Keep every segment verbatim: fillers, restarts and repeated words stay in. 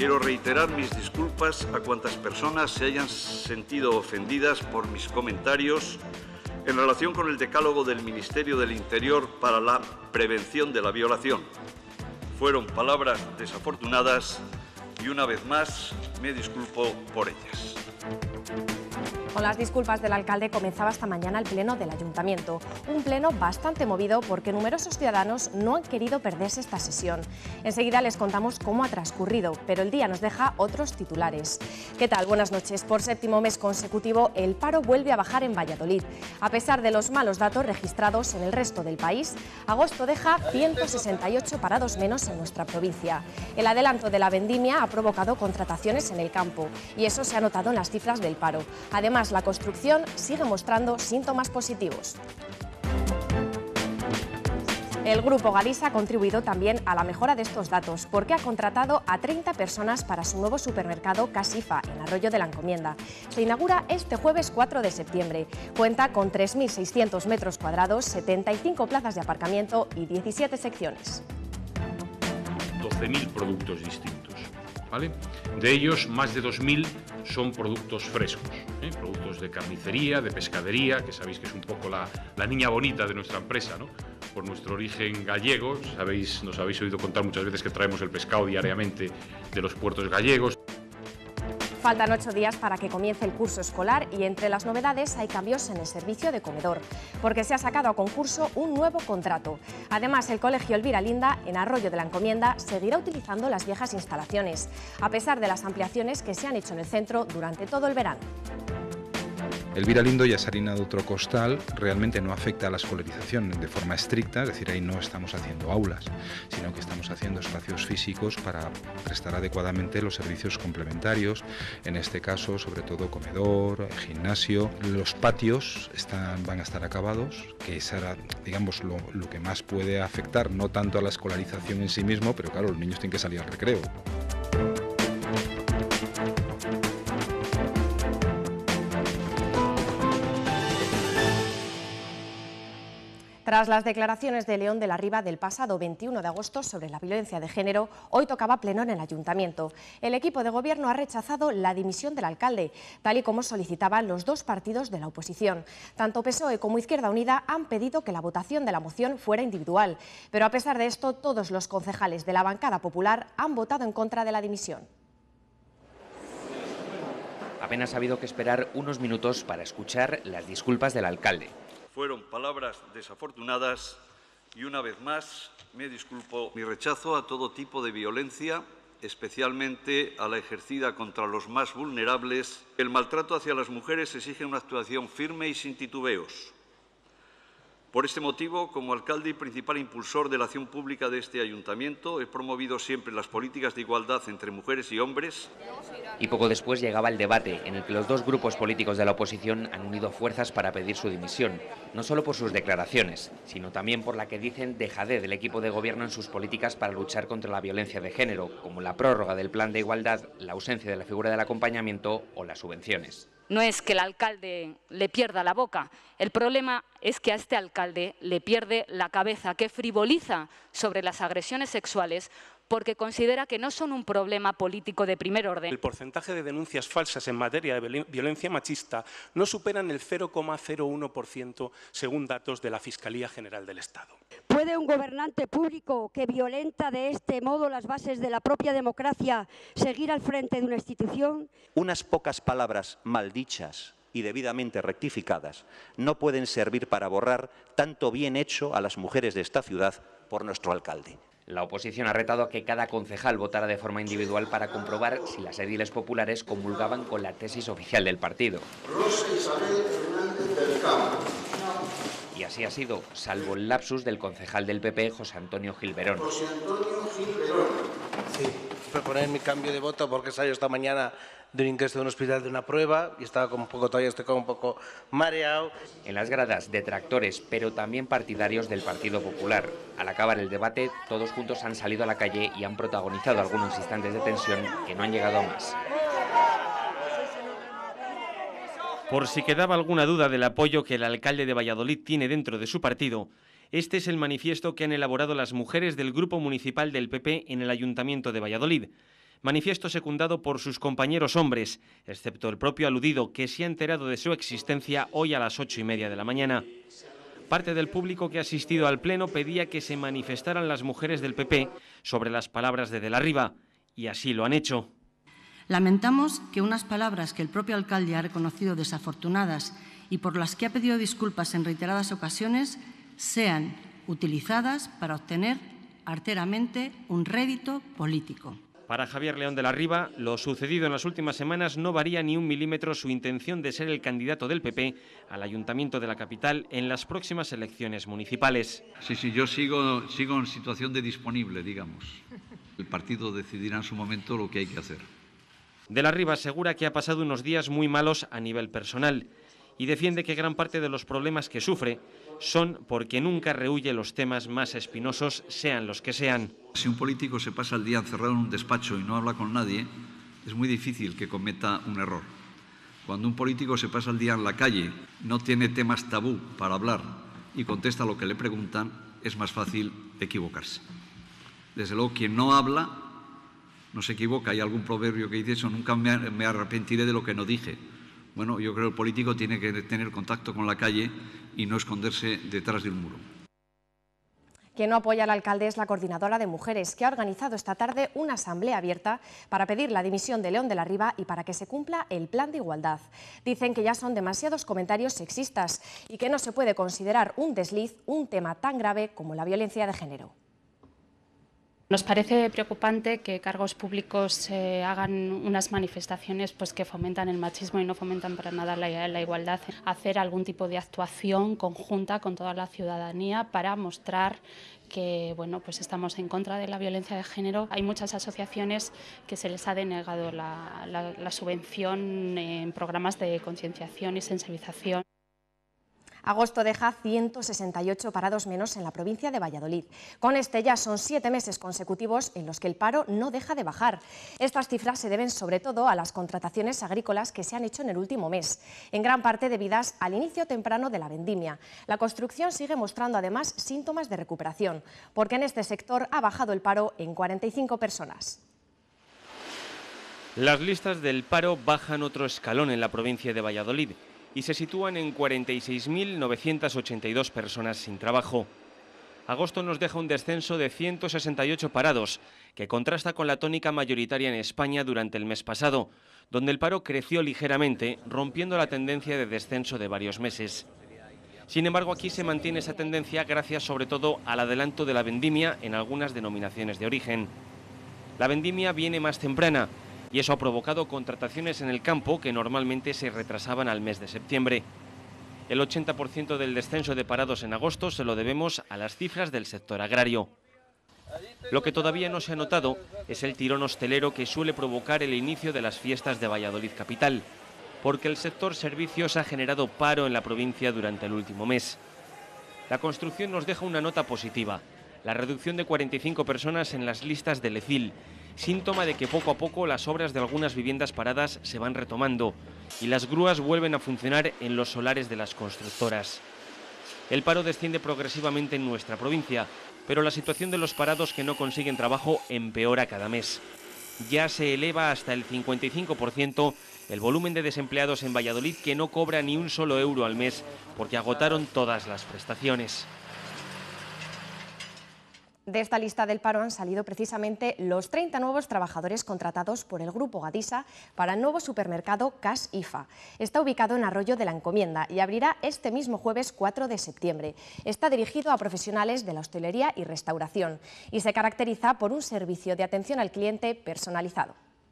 Quiero reiterar mis disculpas a cuantas personas se hayan sentido ofendidas por mis comentarios en relación con el decálogo del Ministerio del Interior para la prevención de la violación. Fueron palabras desafortunadas y una vez más me disculpo por ellas. Con las disculpas del alcalde comenzaba esta mañana el pleno del ayuntamiento. Un pleno bastante movido porque numerosos ciudadanos no han querido perderse esta sesión. Enseguida les contamos cómo ha transcurrido, pero el día nos deja otros titulares. ¿Qué tal? Buenas noches. Por séptimo mes consecutivo, el paro vuelve a bajar en Valladolid. A pesar de los malos datos registrados en el resto del país, agosto deja ciento sesenta y ocho parados menos en nuestra provincia. El adelanto de la vendimia ha provocado contrataciones en el campo y eso se ha notado en las cifras del paro. Además, la construcción sigue mostrando síntomas positivos. El Grupo Galisa ha contribuido también a la mejora de estos datos porque ha contratado a treinta personas para su nuevo supermercado Casifa en Arroyo de la Encomienda. Se inaugura este jueves cuatro de septiembre. Cuenta con tres mil seiscientos metros cuadrados, setenta y cinco plazas de aparcamiento y diecisiete secciones. doce mil productos distintos, ¿vale? De ellos, más de dos mil son productos frescos, ¿eh? Productos de carnicería, de pescadería, que sabéis que es un poco la, la niña bonita de nuestra empresa, ¿no? Por nuestro origen gallego, sabéis, nos habéis oído contar muchas veces que traemos el pescado diariamente de los puertos gallegos. Faltan ocho días para que comience el curso escolar y entre las novedades hay cambios en el servicio de comedor, porque se ha sacado a concurso un nuevo contrato. Además, el Colegio Elvira Linda, en Arroyo de la Encomienda, seguirá utilizando las viejas instalaciones, a pesar de las ampliaciones que se han hecho en el centro durante todo el verano. Elvira Lindo y Asarina de Otro Costal realmente no afecta a la escolarización de forma estricta, es decir, ahí no estamos haciendo aulas, sino que estamos haciendo espacios físicos para prestar adecuadamente los servicios complementarios, en este caso sobre todo comedor, gimnasio. Los patios están, van a estar acabados, que será, digamos, lo, lo que más puede afectar, no tanto a la escolarización en sí mismo, pero claro, los niños tienen que salir al recreo. Tras las declaraciones de León de la Riva del pasado veintiuno de agosto sobre la violencia de género, hoy tocaba pleno en el ayuntamiento. El equipo de gobierno ha rechazado la dimisión del alcalde, tal y como solicitaban los dos partidos de la oposición. Tanto P S O E como Izquierda Unida han pedido que la votación de la moción fuera individual, pero a pesar de esto, todos los concejales de la bancada popular han votado en contra de la dimisión. Apenas ha habido que esperar unos minutos para escuchar las disculpas del alcalde. Fueron palabras desafortunadas y una vez más me disculpo. Mi rechazo a todo tipo de violencia, especialmente a la ejercida contra los más vulnerables. El maltrato hacia las mujeres exige una actuación firme y sin titubeos. Por este motivo, como alcalde y principal impulsor de la acción pública de este ayuntamiento, he promovido siempre las políticas de igualdad entre mujeres y hombres. Y poco después llegaba el debate, en el que los dos grupos políticos de la oposición han unido fuerzas para pedir su dimisión, no solo por sus declaraciones, sino también por la que dicen dejadez del equipo de gobierno en sus políticas para luchar contra la violencia de género, como la prórroga del plan de igualdad, la ausencia de la figura del acompañamiento o las subvenciones. No es que el alcalde le pierda la boca, el problema es que a este alcalde le pierde la cabeza, que frivoliza sobre las agresiones sexuales porque considera que no son un problema político de primer orden. El porcentaje de denuncias falsas en materia de violencia machista no superan el cero coma cero uno por ciento según datos de la Fiscalía General del Estado. ¿Puede un gobernante público que violenta de este modo las bases de la propia democracia seguir al frente de una institución? Unas pocas palabras maldichas y debidamente rectificadas no pueden servir para borrar tanto bien hecho a las mujeres de esta ciudad por nuestro alcalde. La oposición ha retado a que cada concejal votara de forma individual para comprobar si las ediles populares comulgaban con la tesis oficial del partido. Rosa Isabel Hernández del Campo. Y así ha sido, salvo el lapsus del concejal del P P, José Antonio Gilberón. José Antonio Gilberón. Sí, proponer mi cambio de voto porque he salido esta mañana de un ingreso de un hospital de una prueba y estaba como un poco, todavía estoy como un poco mareado. En las gradas, detractores, pero también partidarios del Partido Popular. Al acabar el debate, todos juntos han salido a la calle y han protagonizado algunos instantes de tensión que no han llegado a más. Por si quedaba alguna duda del apoyo que el alcalde de Valladolid tiene dentro de su partido, este es el manifiesto que han elaborado las mujeres del Grupo Municipal del P P en el Ayuntamiento de Valladolid. Manifiesto secundado por sus compañeros hombres, excepto el propio aludido, que se ha enterado de su existencia hoy a las ocho y media de la mañana. Parte del público que ha asistido al pleno pedía que se manifestaran las mujeres del P P sobre las palabras de De la Riva, y así lo han hecho. Lamentamos que unas palabras que el propio alcalde ha reconocido desafortunadas y por las que ha pedido disculpas en reiteradas ocasiones sean utilizadas para obtener arteramente un rédito político. Para Javier León de la Riva, lo sucedido en las últimas semanas no varía ni un milímetro su intención de ser el candidato del P P al Ayuntamiento de la capital en las próximas elecciones municipales. Sí, sí, yo sigo, sigo en situación de disponible, digamos. El partido decidirá en su momento lo que hay que hacer. De la Riva asegura que ha pasado unos días muy malos a nivel personal y defiende que gran parte de los problemas que sufre son porque nunca rehúye los temas más espinosos, sean los que sean. Si un político se pasa el día encerrado en un despacho y no habla con nadie, es muy difícil que cometa un error. Cuando un político se pasa el día en la calle, no tiene temas tabú para hablar y contesta lo que le preguntan, es más fácil equivocarse. Desde luego, quien no habla no se equivoca. Hay algún proverbio que dice eso, nunca me arrepentiré de lo que no dije. Bueno, yo creo que el político tiene que tener contacto con la calle y no esconderse detrás de un muro. Quien no apoya al alcalde es la Coordinadora de Mujeres, que ha organizado esta tarde una asamblea abierta para pedir la dimisión de León de la Riva y para que se cumpla el plan de igualdad. Dicen que ya son demasiados comentarios sexistas y que no se puede considerar un desliz un tema tan grave como la violencia de género. Nos parece preocupante que cargos públicos eh, hagan unas manifestaciones pues, que fomentan el machismo y no fomentan para nada la, la igualdad. Hacer algún tipo de actuación conjunta con toda la ciudadanía para mostrar que bueno, pues estamos en contra de la violencia de género. Hay muchas asociaciones que se les ha denegado la, la, la subvención en programas de concienciación y sensibilización. Agosto deja ciento sesenta y ocho parados menos en la provincia de Valladolid. Con este ya son siete meses consecutivos en los que el paro no deja de bajar. Estas cifras se deben sobre todo a las contrataciones agrícolas que se han hecho en el último mes, en gran parte debidas al inicio temprano de la vendimia. La construcción sigue mostrando además síntomas de recuperación, porque en este sector ha bajado el paro en cuarenta y cinco personas. Las listas del paro bajan otro escalón en la provincia de Valladolid y se sitúan en cuarenta y seis mil novecientas ochenta y dos personas sin trabajo. Agosto nos deja un descenso de ciento sesenta y ocho parados, que contrasta con la tónica mayoritaria en España durante el mes pasado, donde el paro creció ligeramente, rompiendo la tendencia de descenso de varios meses. Sin embargo, aquí se mantiene esa tendencia gracias sobre todo al adelanto de la vendimia en algunas denominaciones de origen. La vendimia viene más temprana, y eso ha provocado contrataciones en el campo que normalmente se retrasaban al mes de septiembre. El ochenta por ciento del descenso de parados en agosto se lo debemos a las cifras del sector agrario. Lo que todavía no se ha notado es el tirón hostelero que suele provocar el inicio de las fiestas de Valladolid capital, porque el sector servicios ha generado paro en la provincia durante el último mes. La construcción nos deja una nota positiva, la reducción de cuarenta y cinco personas en las listas del E C I L, síntoma de que poco a poco las obras de algunas viviendas paradas se van retomando y las grúas vuelven a funcionar en los solares de las constructoras. El paro desciende progresivamente en nuestra provincia, pero la situación de los parados que no consiguen trabajo empeora cada mes. Ya se eleva hasta el cincuenta y cinco por ciento el volumen de desempleados en Valladolid que no cobra ni un solo euro al mes porque agotaron todas las prestaciones. De esta lista del paro han salido precisamente los treinta nuevos trabajadores contratados por el Grupo Gadisa para el nuevo supermercado Cash I F A. Está ubicado en Arroyo de la Encomienda y abrirá este mismo jueves cuatro de septiembre. Está dirigido a profesionales de la hostelería y restauración y se caracteriza por un servicio de atención al cliente personalizado.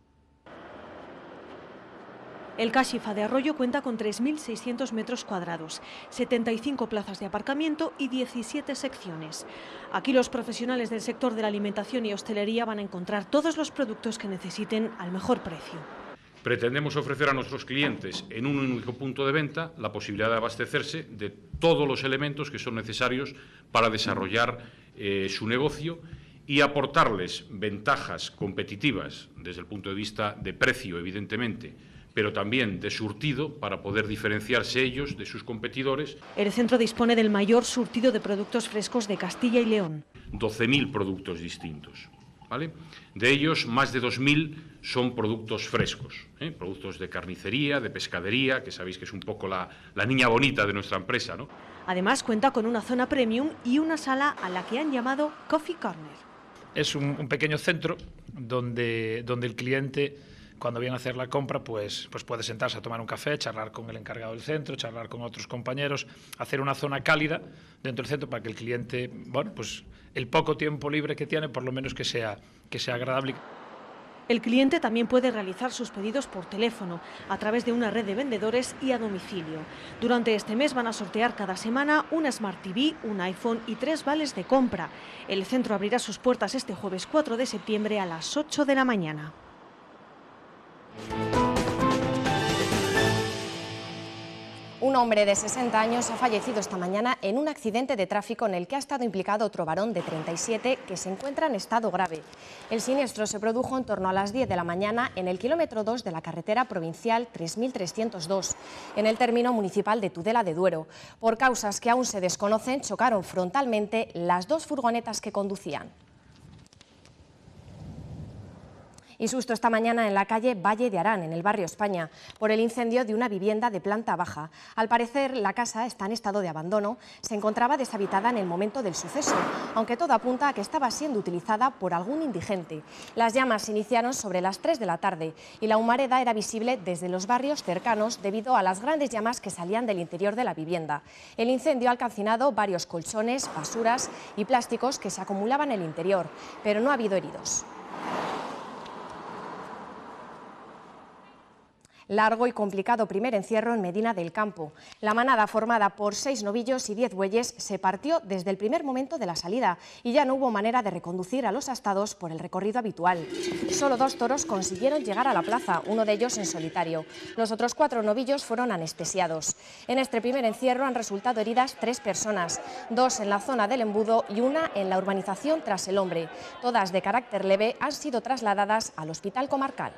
El Cash I F A de Arroyo cuenta con tres mil seiscientos metros cuadrados, setenta y cinco plazas de aparcamiento y diecisiete secciones. Aquí los profesionales del sector de la alimentación y hostelería van a encontrar todos los productos que necesiten al mejor precio. Pretendemos ofrecer a nuestros clientes en un único punto de venta la posibilidad de abastecerse de todos los elementos que son necesarios para desarrollar eh, su negocio y aportarles ventajas competitivas desde el punto de vista de precio, evidentemente, pero también de surtido para poder diferenciarse ellos de sus competidores. El centro dispone del mayor surtido de productos frescos de Castilla y León. doce mil productos distintos. ¿vale? De ellos, más de dos mil son productos frescos, ¿eh? productos de carnicería, de pescadería, que sabéis que es un poco la, la niña bonita de nuestra empresa, ¿no? Además, cuenta con una zona premium y una sala a la que han llamado Coffee Corner. Es un, un pequeño centro donde, donde el cliente, cuando viene a hacer la compra, pues, pues puede sentarse a tomar un café, charlar con el encargado del centro, charlar con otros compañeros, hacer una zona cálida dentro del centro para que el cliente, bueno, pues el poco tiempo libre que tiene, por lo menos que sea, que sea agradable. El cliente también puede realizar sus pedidos por teléfono, a través de una red de vendedores y a domicilio. Durante este mes van a sortear cada semana una Smart T V, un iPhone y tres vales de compra. El centro abrirá sus puertas este jueves cuatro de septiembre a las ocho de la mañana. Un hombre de sesenta años ha fallecido esta mañana en un accidente de tráfico en el que ha estado implicado otro varón de treinta y siete que se encuentra en estado grave. El siniestro se produjo en torno a las diez de la mañana en el kilómetro dos de la carretera provincial tres mil trescientos dos, en el término municipal de Tudela de Duero. Por causas que aún se desconocen, chocaron frontalmente las dos furgonetas que conducían. Y susto esta mañana en la calle Valle de Arán, en el barrio España, por el incendio de una vivienda de planta baja. Al parecer, la casa está en estado de abandono, se encontraba deshabitada en el momento del suceso, aunque todo apunta a que estaba siendo utilizada por algún indigente. Las llamas se iniciaron sobre las tres de la tarde y la humareda era visible desde los barrios cercanos debido a las grandes llamas que salían del interior de la vivienda. El incendio ha calcinado varios colchones, basuras y plásticos que se acumulaban en el interior, pero no ha habido heridos. Largo y complicado primer encierro en Medina del Campo. La manada, formada por seis novillos y diez bueyes, se partió desde el primer momento de la salida y ya no hubo manera de reconducir a los astados por el recorrido habitual. Solo dos toros consiguieron llegar a la plaza, uno de ellos en solitario. Los otros cuatro novillos fueron anestesiados. En este primer encierro han resultado heridas tres personas, dos en la zona del embudo y una en la urbanización Tras el Hombre. Todas de carácter leve han sido trasladadas al hospital comarcal.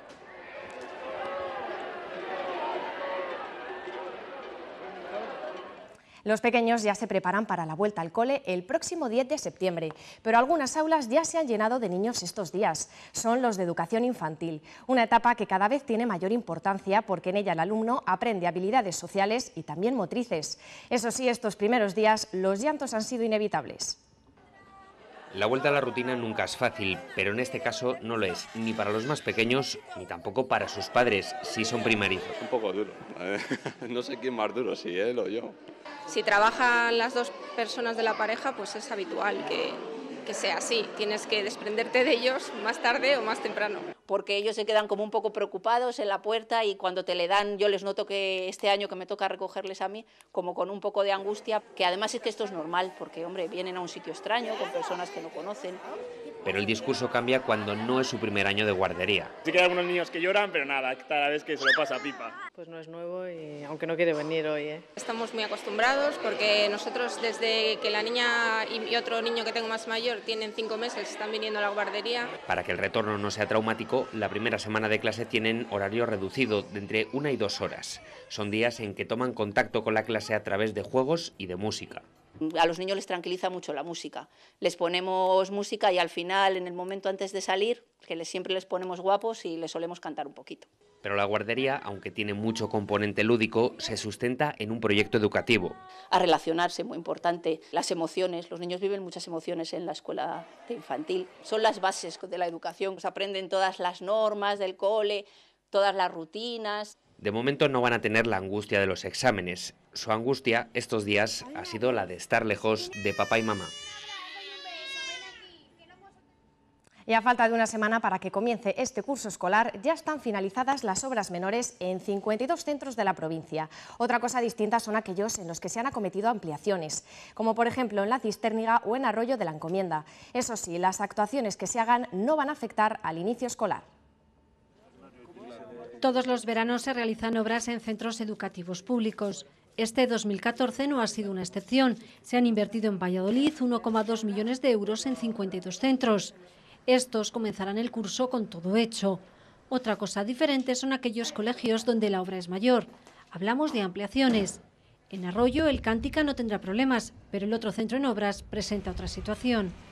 Los pequeños ya se preparan para la vuelta al cole el próximo diez de septiembre, pero algunas aulas ya se han llenado de niños estos días. Son los de educación infantil, una etapa que cada vez tiene mayor importancia porque en ella el alumno aprende habilidades sociales y también motrices. Eso sí, estos primeros días los llantos han sido inevitables. La vuelta a la rutina nunca es fácil, pero en este caso no lo es, ni para los más pequeños, ni tampoco para sus padres, si son primerizos. Un poco duro, no sé quién más duro, si él o yo. Si trabajan las dos personas de la pareja, pues es habitual que, que sea así. Tienes que desprenderte de ellos más tarde o más temprano. Porque ellos se quedan como un poco preocupados en la puerta y cuando te le dan, yo les noto que este año que me toca recogerles a mí, como con un poco de angustia, que además es que esto es normal, porque hombre, vienen a un sitio extraño, con personas que no conocen. Pero el discurso cambia cuando no es su primer año de guardería. Sí que hay algunos niños que lloran, pero nada, cada vez que se lo pasa pipa. Pues no es nuevo y aunque no quiere venir hoy, ¿eh? Estamos muy acostumbrados porque nosotros desde que la niña y otro niño que tengo más mayor tienen cinco meses están viniendo a la guardería. Para que el retorno no sea traumático, la primera semana de clase tienen horario reducido de entre una y dos horas. Son días en que toman contacto con la clase a través de juegos y de música. A los niños les tranquiliza mucho la música. Les ponemos música y al final, en el momento antes de salir, que les, siempre les ponemos guapos y les solemos cantar un poquito. Pero la guardería, aunque tiene mucho componente lúdico, se sustenta en un proyecto educativo. A relacionarse, muy importante. Las emociones, los niños viven muchas emociones en la escuela de infantil. Son las bases de la educación. Se aprenden todas las normas del cole, todas las rutinas. De momento no van a tener la angustia de los exámenes. Su angustia estos días ha sido la de estar lejos de papá y mamá. Y a falta de una semana para que comience este curso escolar, ya están finalizadas las obras menores en cincuenta y dos centros de la provincia. Otra cosa distinta son aquellos en los que se han acometido ampliaciones, como por ejemplo en La Cistérniga o en Arroyo de la Encomienda. Eso sí, las actuaciones que se hagan no van a afectar al inicio escolar. Todos los veranos se realizan obras en centros educativos públicos. Este dos mil catorce no ha sido una excepción. Se han invertido en Valladolid uno coma dos millones de euros en cincuenta y dos centros. Estos comenzarán el curso con todo hecho. Otra cosa diferente son aquellos colegios donde la obra es mayor. Hablamos de ampliaciones. En Arroyo el Cántica no tendrá problemas, pero el otro centro en obras presenta otra situación.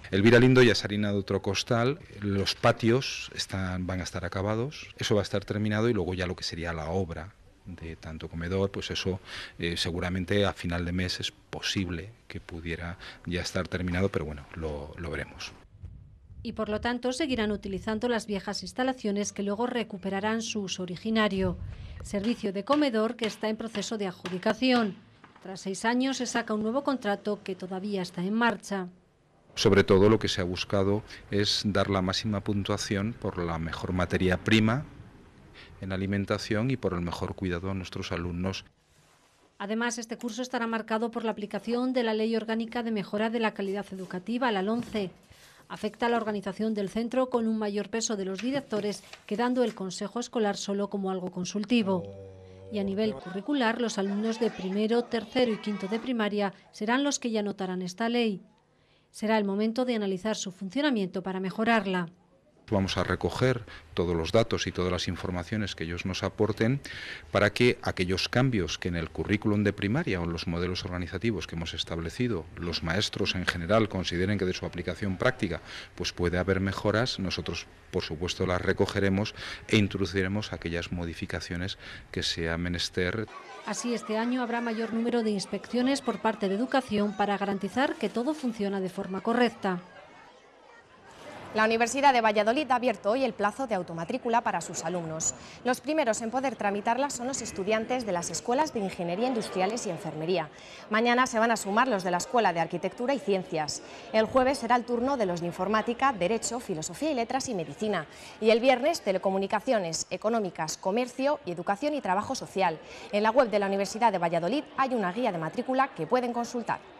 El Viralindo ya se ha harinado otro costal, los patios están, van a estar acabados, eso va a estar terminado y luego ya lo que sería la obra de tanto comedor, pues eso eh, seguramente a final de mes es posible que pudiera ya estar terminado, pero bueno, lo, lo veremos. Y por lo tanto seguirán utilizando las viejas instalaciones que luego recuperarán su uso originario. Servicio de comedor que está en proceso de adjudicación. Tras seis años se saca un nuevo contrato que todavía está en marcha. Sobre todo lo que se ha buscado es dar la máxima puntuación por la mejor materia prima en alimentación y por el mejor cuidado a nuestros alumnos. Además, este curso estará marcado por la aplicación de la Ley Orgánica de Mejora de la Calidad Educativa, la LOMCE. Afecta a la organización del centro con un mayor peso de los directores, quedando el consejo escolar solo como algo consultivo. Y a nivel curricular, los alumnos de primero, tercero y quinto de primaria serán los que ya notarán esta ley. Será el momento de analizar su funcionamiento para mejorarla. Vamos a recoger todos los datos y todas las informaciones que ellos nos aporten para que aquellos cambios que en el currículum de primaria o en los modelos organizativos que hemos establecido, los maestros en general consideren que de su aplicación práctica pues puede haber mejoras, nosotros por supuesto las recogeremos e introduciremos aquellas modificaciones que sea menester. Así, este año habrá mayor número de inspecciones por parte de Educación para garantizar que todo funciona de forma correcta. La Universidad de Valladolid ha abierto hoy el plazo de automatrícula para sus alumnos. Los primeros en poder tramitarla son los estudiantes de las escuelas de Ingeniería Industriales y Enfermería. Mañana se van a sumar los de la Escuela de Arquitectura y Ciencias. El jueves será el turno de los de Informática, Derecho, Filosofía y Letras y Medicina. Y el viernes, Telecomunicaciones, Económicas, Comercio y Educación y Trabajo Social. En la web de la Universidad de Valladolid hay una guía de matrícula que pueden consultar.